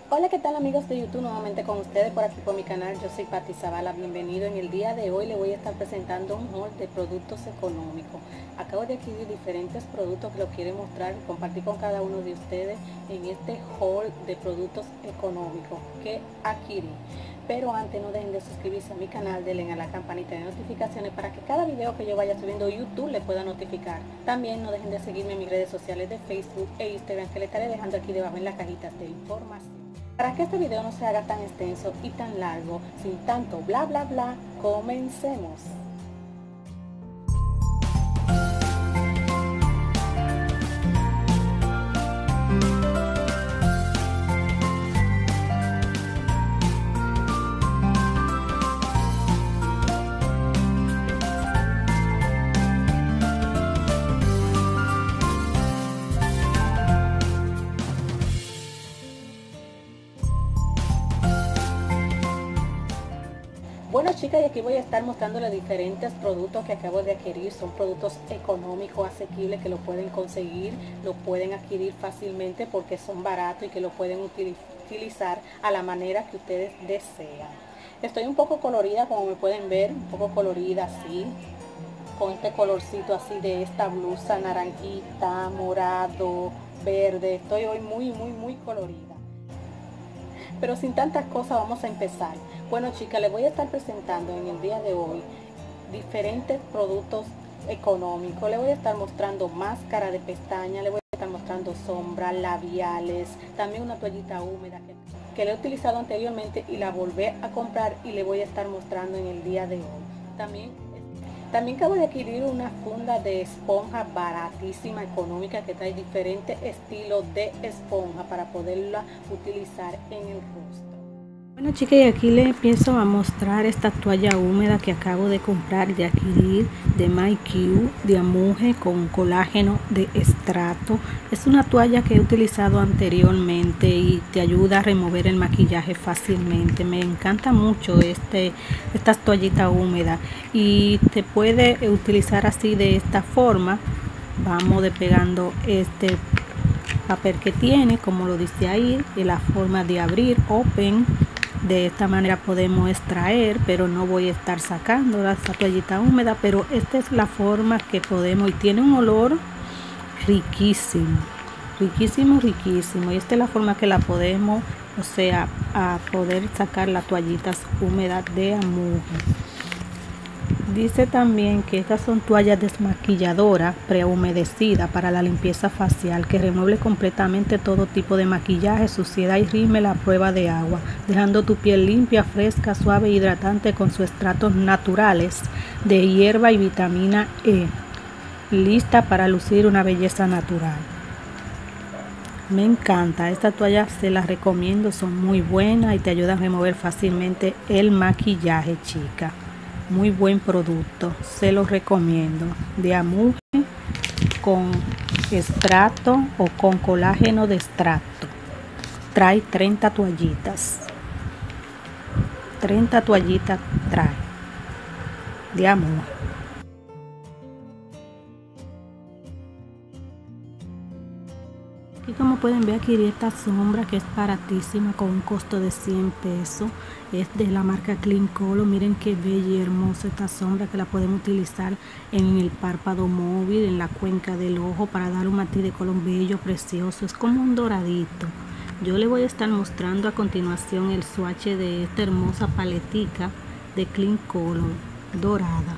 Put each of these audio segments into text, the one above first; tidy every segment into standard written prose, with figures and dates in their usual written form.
Hola, ¿qué tal amigos de YouTube? Nuevamente con ustedes por aquí por mi canal. Yo soy Patti Zavala, bienvenido. En el día de hoy le voy a estar presentando un haul de productos económicos. Acabo de adquirir diferentes productos que los quiero mostrar y compartir con cada uno de ustedes en este haul de productos económicos que adquirí. Pero antes no dejen de suscribirse a mi canal, denle a la campanita de notificaciones para que cada video que yo vaya subiendo YouTube le pueda notificar. También no dejen de seguirme en mis redes sociales de Facebook e Instagram, que le estaré dejando aquí debajo en la cajita de información. Para que este video no se haga tan extenso y tan largo, sin tanto bla bla bla, comencemos. Bueno chicas, y aquí voy a estar mostrándoles diferentes productos que acabo de adquirir. Son productos económicos, asequibles, que lo pueden conseguir, lo pueden adquirir fácilmente porque son baratos y que lo pueden utilizar a la manera que ustedes desean. Estoy un poco colorida, como me pueden ver, un poco colorida así, con este colorcito así de esta blusa naranjita, morado, verde. Estoy hoy muy colorida. Pero sin tantas cosas vamos a empezar. Bueno chicas, les voy a estar presentando en el día de hoy diferentes productos económicos. Les voy a estar mostrando máscara de pestaña, les voy a estar mostrando sombra, labiales, también una toallita húmeda que le he utilizado anteriormente y la volví a comprar y le voy a estar mostrando en el día de hoy. También acabo de adquirir una funda de esponja baratísima, económica, que trae diferentes estilos de esponja para poderla utilizar en el rostro. Bueno chicas, y aquí les empiezo a mostrar esta toalla húmeda que acabo de comprar, de adquirir, de MyQ, de Amuge, con colágeno de estrato. Es una toalla que he utilizado anteriormente y te ayuda a remover el maquillaje fácilmente. Me encanta mucho estas toallitas húmedas y te puede utilizar así, de esta forma. Vamos despegando este papel que tiene, como lo dice ahí, y la forma de abrir, open. De esta manera podemos extraer, pero no voy a estar sacando la toallita húmeda, pero esta es la forma que podemos, y tiene un olor riquísimo, y esta es la forma que la podemos, o sea, a poder sacar las toallitas húmedas de Amuge. Dice también que estas son toallas desmaquilladoras prehumedecidas para la limpieza facial, que remueve completamente todo tipo de maquillaje, suciedad y rímel a prueba de agua, dejando tu piel limpia, fresca, suave e hidratante con sus extractos naturales de hierba y vitamina E, lista para lucir una belleza natural. Me encanta, esta toalla se las recomiendo, son muy buenas y te ayudan a remover fácilmente el maquillaje, chica. Muy buen producto, se los recomiendo, de Amuge, con extracto o con colágeno de extracto. Trae 30 toallitas, 30 toallitas trae, de Amuge. Y como pueden ver, aquí esta sombra que es baratísima, con un costo de 100 pesos. Es de la marca Clean Color. Miren qué bella y hermosa esta sombra, que la podemos utilizar en el párpado móvil, en la cuenca del ojo, para dar un matiz de color bello, precioso. Es como un doradito. Yo les voy a estar mostrando a continuación el swatch de esta hermosa paletica de Clean Color dorada.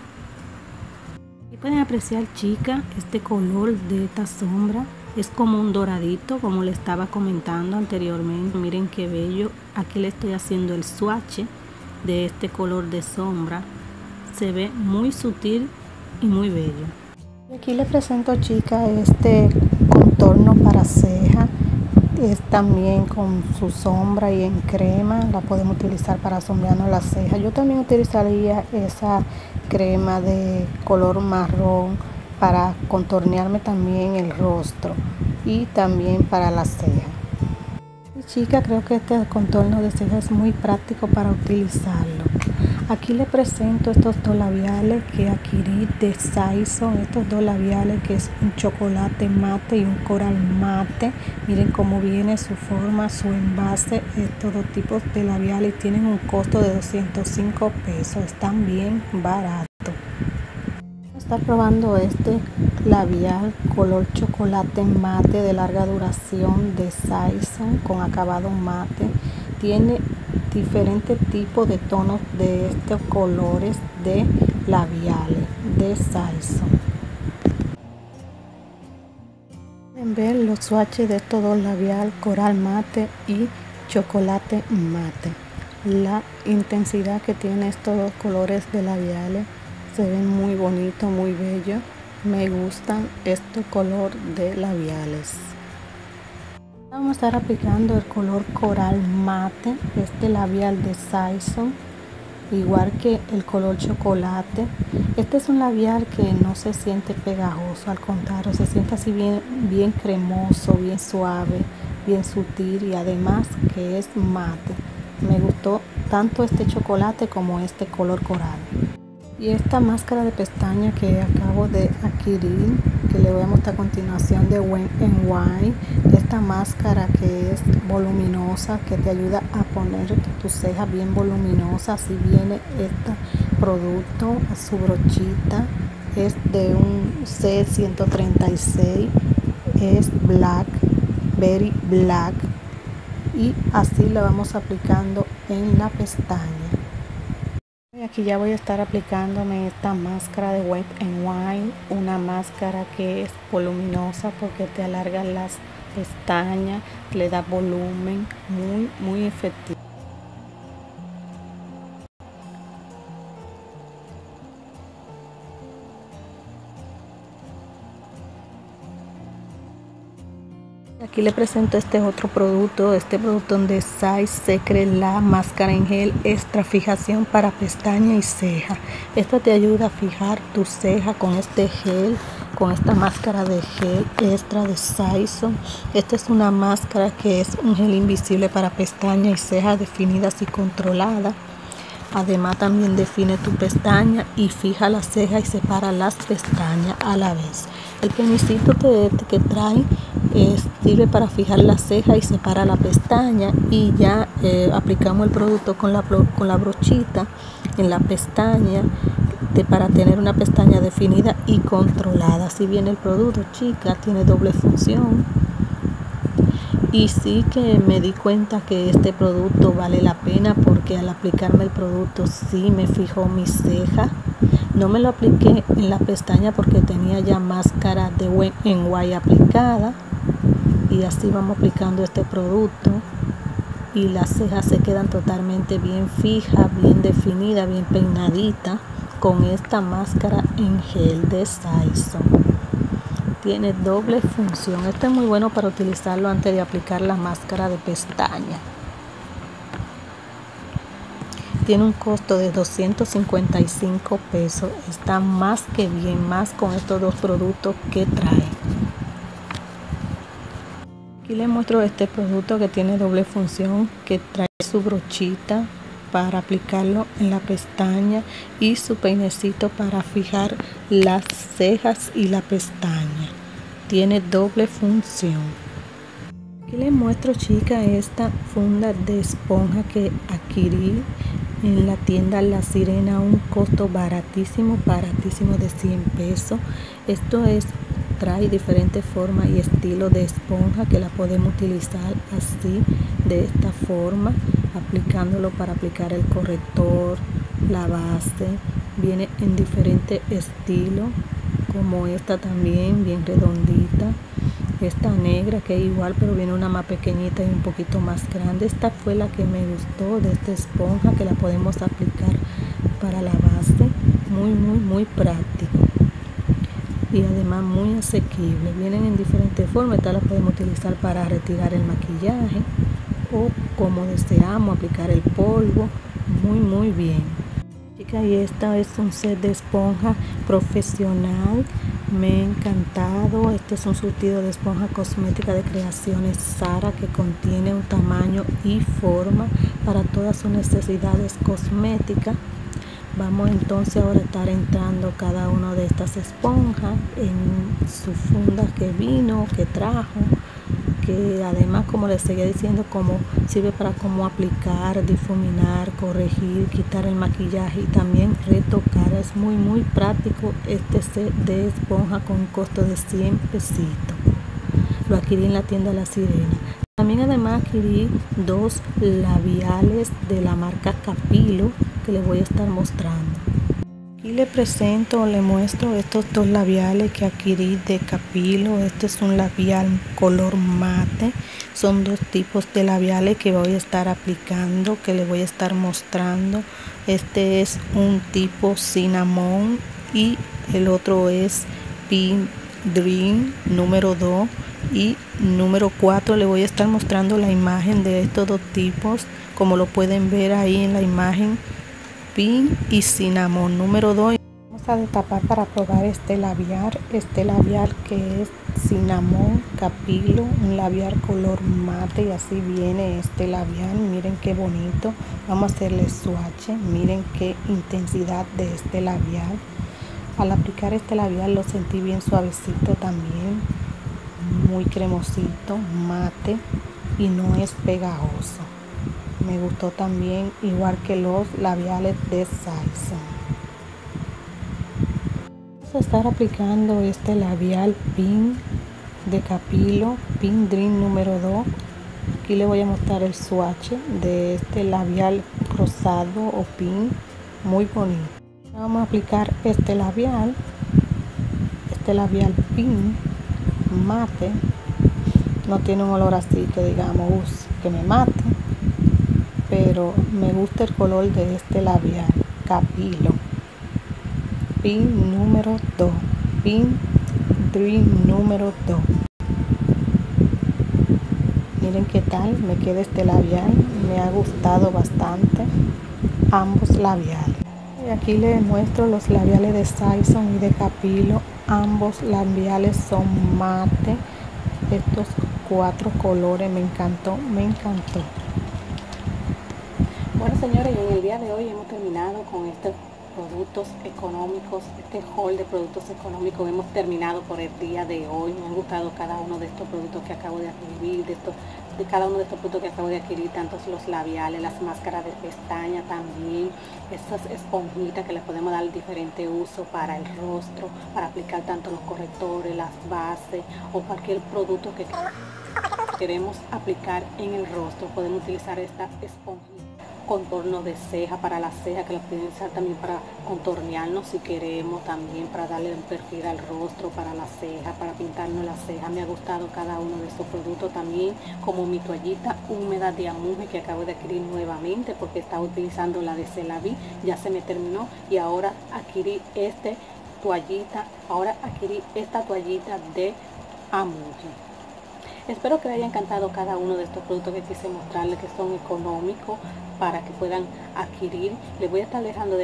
Y pueden apreciar, chicas, este color de esta sombra. Es como un doradito, como le estaba comentando anteriormente. Miren qué bello. Aquí le estoy haciendo el swatch de este color de sombra. Se ve muy sutil y muy bello. Aquí les presento, chicas, este contorno para ceja. Es también con su sombra y en crema. La podemos utilizar para sombrearnos las cejas. Yo también utilizaría esa crema de color marrón para contornearme también el rostro y también para las cejas. Y chicas, creo que este contorno de cejas es muy práctico para utilizarlo. Aquí les presento estos dos labiales que adquirí de Saison. Estos dos labiales que es un chocolate mate y un coral mate. Miren cómo viene su forma, su envase. Estos dos tipos de labiales tienen un costo de 205 pesos. Están bien baratos. Está probando este labial color chocolate mate de larga duración de Saison con acabado mate. Tiene diferentes tipos de tonos de estos colores de labiales de Saison. Pueden ver los swatches de estos dos labiales, coral mate y chocolate mate. La intensidad que tiene estos dos colores de labiales se ven muy bonitos, muy bellos. Me gustan este color de labiales. Vamos a estar aplicando el color coral mate, este labial de Saison, igual que el color chocolate. Este es un labial que no se siente pegajoso, al contrario, se siente así bien cremoso, bien suave, bien sutil y además que es mate. Me gustó tanto este chocolate como este color coral. Y esta máscara de pestaña que acabo de adquirir, que le voy a mostrar a continuación, de Wet n Wild. Esta máscara que es voluminosa, que te ayuda a poner tus cejas bien voluminosas. Así viene este producto, a su brochita. Es de un C136, es black, very black. Y así le vamos aplicando en la pestaña. Aquí ya voy a estar aplicándome esta máscara de Wet n Wild, una máscara que es voluminosa porque te alarga las pestañas, le da volumen, muy efectivo. Aquí le presento este otro producto, de Size Secret, la máscara en gel extra fijación para pestaña y ceja. Esta te ayuda a fijar tu ceja con este gel, con esta máscara de gel extra de Saison. Esta es una máscara que es un gel invisible para pestaña y cejas definidas y controladas. Además también define tu pestaña y fija la ceja y separa las pestañas a la vez. El penicito que trae sirve para fijar la ceja y separa la pestaña, y ya aplicamos el producto con la brochita en la pestaña para tener una pestaña definida y controlada. Así viene el producto, chicas, tiene doble función. Y sí que me di cuenta que este producto vale la pena porque al aplicarme el producto sí me fijó mi ceja. No me lo apliqué en la pestaña porque tenía ya máscara de Wet n Wild aplicada. Y así vamos aplicando este producto y las cejas se quedan totalmente bien fijas, bien definidas, bien peinaditas con esta máscara en gel de Saison. Tiene doble función. Esto es muy bueno para utilizarlo antes de aplicar la máscara de pestaña. Tiene un costo de 255 pesos. Está más que bien, más con estos dos productos que trae. Aquí les muestro este producto que tiene doble función, que trae su brochita para aplicarlo en la pestaña y su peinecito para fijar las cejas y la pestaña. Tiene doble función. Aquí les muestro, chicas, esta funda de esponja que adquirí en la tienda La Sirena a un costo baratísimo de 100 pesos. Esto trae diferentes formas y estilos de esponja que la podemos utilizar así, de esta forma, aplicándolo para aplicar el corrector, la base. Viene en diferentes estilos, como esta también, bien redondita. Esta negra que es igual, pero viene una más pequeñita y un poquito más grande. Esta fue la que me gustó de esta esponja, que la podemos aplicar para la base. Muy práctico. Y además muy asequible. Vienen en diferentes formas. Esta la podemos utilizar para retirar el maquillaje o, como deseamos, aplicar el polvo. Muy bien, chicas. Y esta es un set de esponja profesional. Me ha encantado. Este es un surtido de esponja cosmética de Creaciones Sara, que contiene un tamaño y forma para todas sus necesidades cosméticas. Vamos entonces ahora a estar entrando cada una de estas esponjas en su funda que vino, que trajo, que además, como les seguía diciendo, como sirve para como aplicar, difuminar, corregir, quitar el maquillaje y también retocar. Es muy práctico este set de esponja con un costo de 100 pesitos. Lo adquirí en la tienda La Sirena. También además adquirí 2 labiales de la marca Capilo que les voy a estar mostrando. Aquí les presento, les muestro estos 2 labiales que adquirí de Capilo. Este es un labial color mate. Son 2 tipos de labiales que voy a estar aplicando, que les voy a estar mostrando. Este es un tipo cinnamon y el otro es pink dream número 2 y número 4. Le voy a estar mostrando la imagen de estos 2 tipos, como lo pueden ver ahí en la imagen, pink y cinnamon número 2. Vamos a destapar para probar este labial que es cinnamon Capilo, un labial color mate, y así viene este labial. Miren qué bonito. Vamos a hacerle swatch. Miren qué intensidad de este labial. Al aplicar este labial lo sentí bien suavecito también, muy cremosito, mate y no es pegajoso. Me gustó también, igual que los labiales de Saison. Vamos a estar aplicando este labial pink de Capilo, Pink Dream número 2. Aquí le voy a mostrar el swatch de este labial rosado o pink, muy bonito. Vamos a aplicar este labial pink mate. No tiene un olor así que digamos que me mate, pero me gusta el color de este labial Capilo, pink número 2, Pink Dream número 2. Miren qué tal me queda este labial. Me ha gustado bastante ambos labiales. Y aquí les muestro los labiales de Saison y de Capilo. Ambos labiales son mate. Estos 4 colores me encantó. Bueno, señores, y en el día de hoy hemos terminado con estos productos económicos, este haul de productos económicos. Hemos terminado por el día de hoy. Me han gustado cada uno de estos productos que acabo de adquirir, de cada uno de estos productos que acabo de adquirir, tanto los labiales, las máscaras de pestaña también, estas esponjitas que le podemos dar diferente uso para el rostro, para aplicar tanto los correctores, las bases o cualquier producto que queremos aplicar en el rostro. Podemos utilizar esta esponjita. Contorno de ceja para la ceja, que la pueden usar también para contornearnos si queremos, también para darle un perfil al rostro, para la ceja, para pintarnos la ceja. Me ha gustado cada uno de estos productos también, como mi toallita húmeda de Amuge que acabo de adquirir nuevamente porque estaba utilizando la de Celaví, ya se me terminó y ahora adquirí esta toallita de Amuge. Espero que les haya encantado cada uno de estos productos que quise mostrarles, que son económicos para que puedan adquirir. Les voy a estar dejando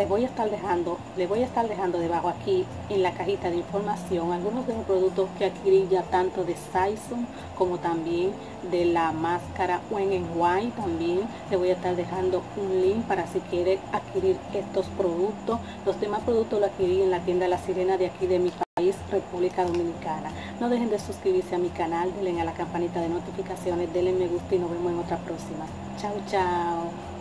debajo aquí en la cajita de información algunos de los productos que adquirí ya, tanto de Saison como también de la máscara When White. También les voy a estar dejando un link para si quieren adquirir estos productos. Los demás productos los adquirí en la tienda La Sirena de aquí de mi país, República Dominicana. No dejen de suscribirse a mi canal, denle a la campanita de notificaciones, denle me gusta y nos vemos en otra próxima. Chao, chao.